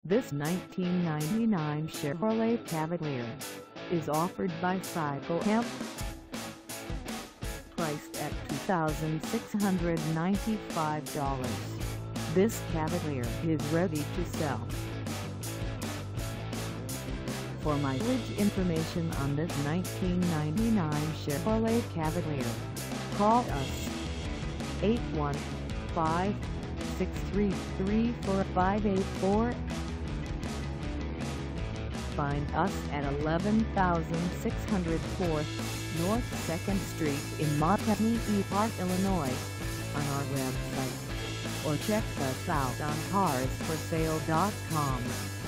This 1999 Chevrolet Cavalier is offered by Cycle Camp. Priced at $2,695, this Cavalier is ready to sell. For mileage information on this 1999 Chevrolet Cavalier, call us 815-633-4584. Find us at 11,604 North 2nd Street in St Machesney Park, Illinois, on our website, or check us out on carsforsale.com.